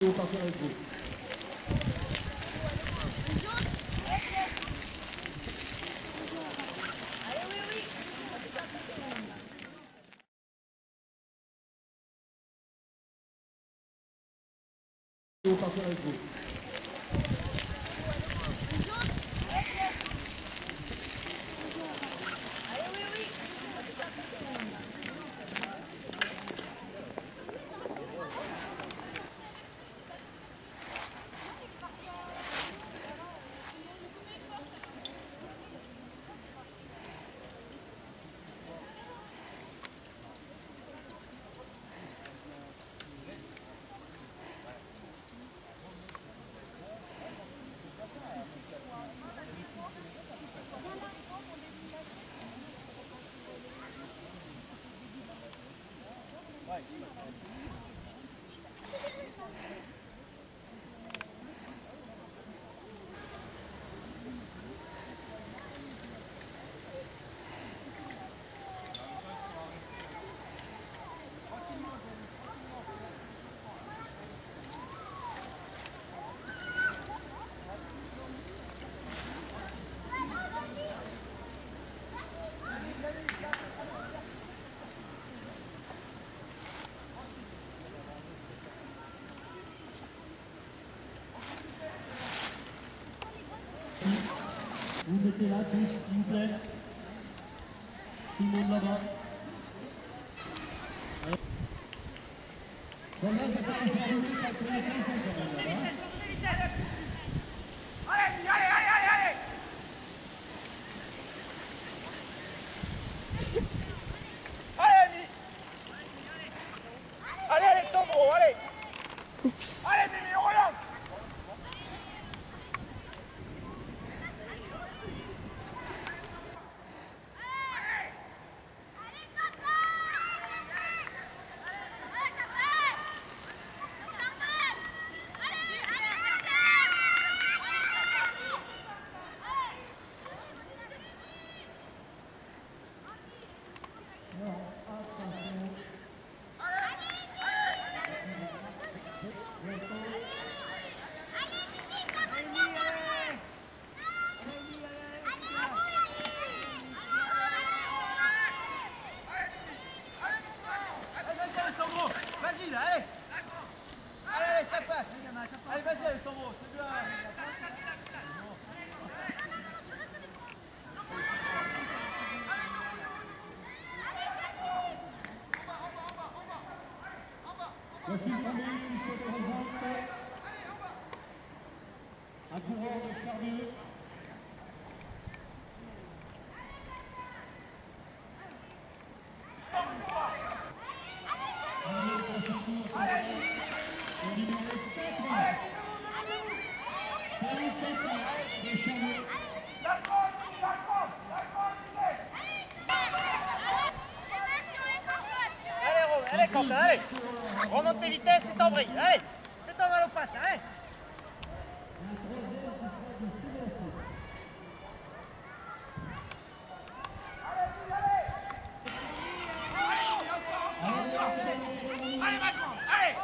On va partir avec vous. On va partir avec vous. Vous mettez là tous, s'il vous plaît. Tout le monde là-bas. Voilà, je vais faire un peu de calculation, quand même là-bas. Allez, allez, allez, allez. Allez, allez, Alessandro, allez. Allez, Mimi, on relance. Allez, ça passe. Allez, vas-y, Alessandro, c'est bien. Voici le premier qui se présente. Un coureur de Charlieu. Le numéro 4. De Charlieu. Allez, Rome, allez, Quentin, allez. Remonte tes vitesses et t'embrille. Allez, fais-toi mal aux pattes, allez. Allez, ma grande, allez.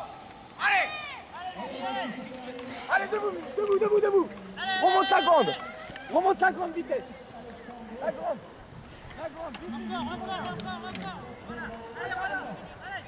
Allez. Allez, debout, debout, debout. Remonte la grande vitesse. La grande, vite. Encore. Voilà, allez, relance. Allez.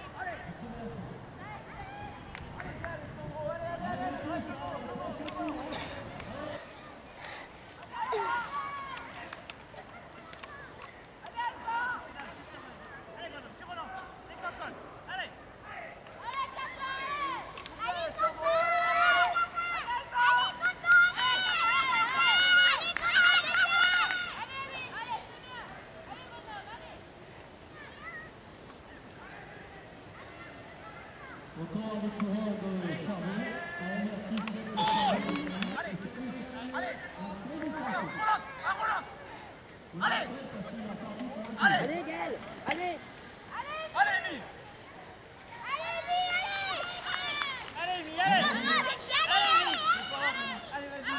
Encore le coureur de Charlieu. On remercie Allez, Gaël, allez. Allez, Mi. Allez, Mi, allez. Allez, vas-y.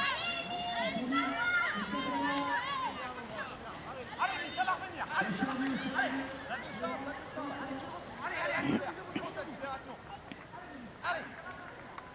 Allez, ça va revenir. Allez, ça descend. Allez, accélération. Allez.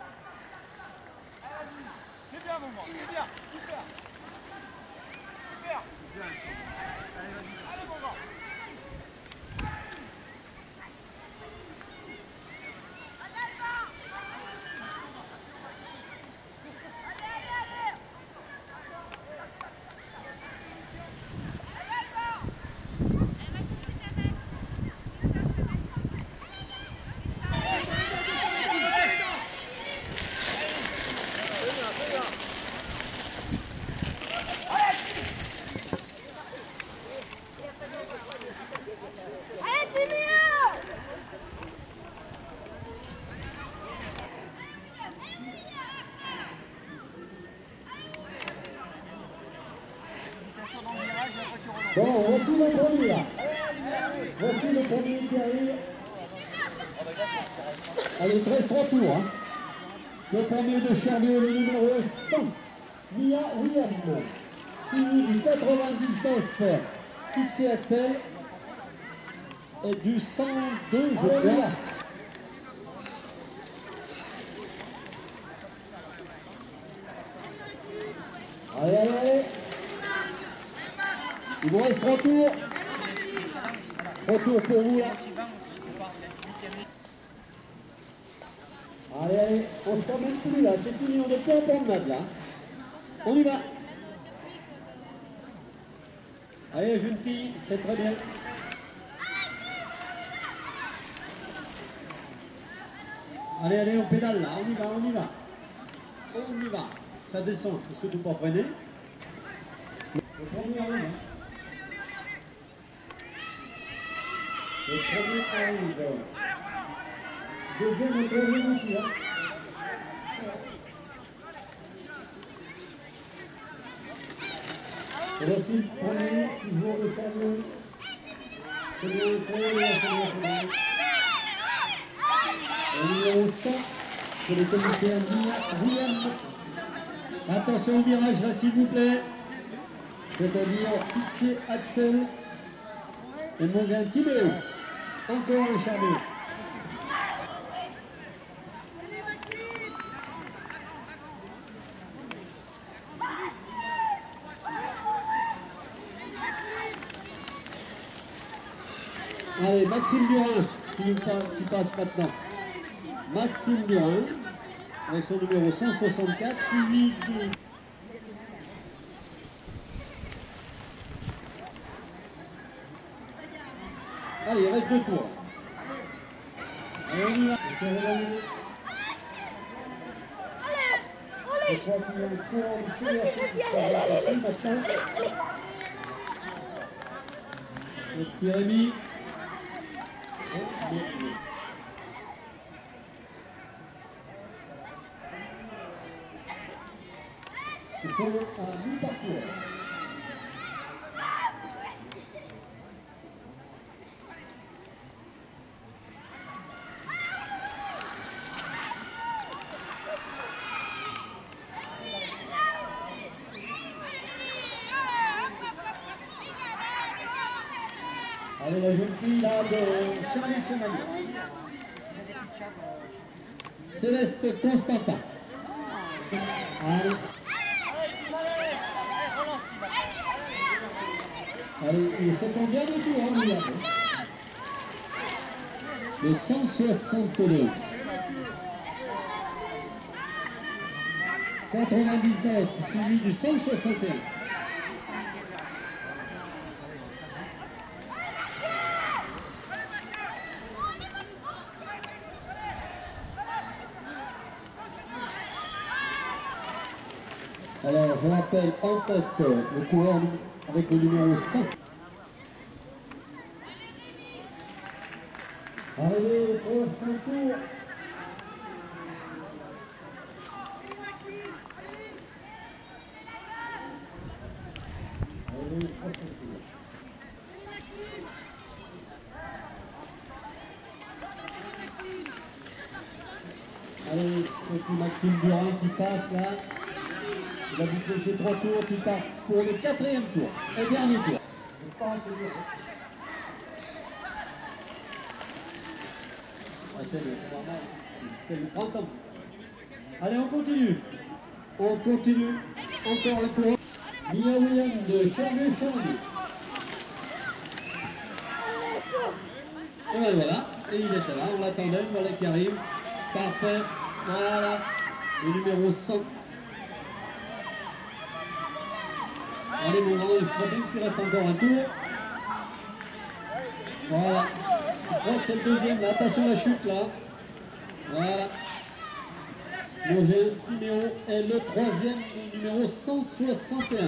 Bon, voici le premier là. Voici le premier qui arrive. Allez, il te reste 3 tours. Hein. Le premier de Cherbourg, le numéro 100, Mia William. Fini du 99, XC Axel. Et du 102, je crois. Allez, allez, allez. Il vous reste 3 tours. 3 tours pour vous là. Allez, allez, on ne s'emmène plus là, c'est fini, on est plus en promenade là. On y va. Allez, jeune fille, c'est très bien. Allez, allez, on pédale là, on y va, on y va. On y va. Ça descend, il faut surtout pas freiner. Le premier arrive. Hein. Le premier arrive. Deuxième et troisième aussi. Hein. Et voici le premier, toujours le fameux. C'est le premier, le numéro 100, c'est le commissaire William. Attention au virage là s'il vous plaît. C'est-à-dire XC Axel et mon gain Tibéo. Encore un Cherbourg. Allez, Maxime Burin qui passe maintenant. Maxime Burin, avec son numéro 164, suivi de... Allez, il reste 2 tours. Allez, on y va. Je crois qu'il y a un courant de accélération maintenant. Le petit Rémi. Il faut un mi-parcours. Allez, la jeune fille là de Charlie Chevalier. Céleste Constantin. Allez. Allez, c'est ton dernier tour, hein, William. Le 162. 99, suivi du 161. Alors, je rappelle en tête le coureur avec le numéro 100. Allez, prochain tour. Allez, prochain tour. Allez, petit Maxime Burin qui passe là. Il a bouclé ses 3 tours, qui part pour le 4e tour et dernier tour. C'est normal, c'est le printemps. Allez, on continue. On continue. Encore un tour. Mia William de Cherbourg. Et ben voilà, et il était là, on l'attendait, voilà qui arrive. Parfait, voilà, le numéro 100. Allez mon grand, je crois bien qu'il reste encore un tour. Voilà. Je crois que c'est le deuxième là. Attention à la chute là. Voilà. Mon numéro est le 3e, le numéro 161.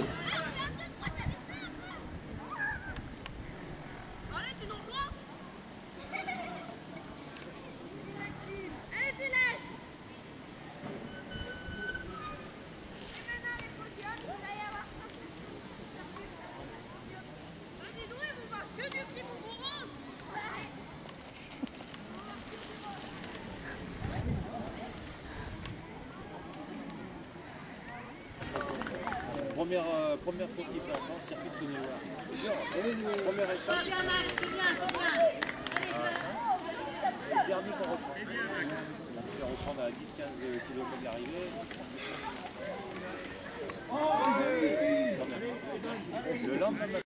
Première course qu'il fait en France, circuit de Saône-et-Loire. Première étape. C'est bien, Max, c'est bien, c'est bien. Allez, C'est le dernier qu'on reprend. On peut reprendre à 10-15 km de l'arrivée. Le lendemain.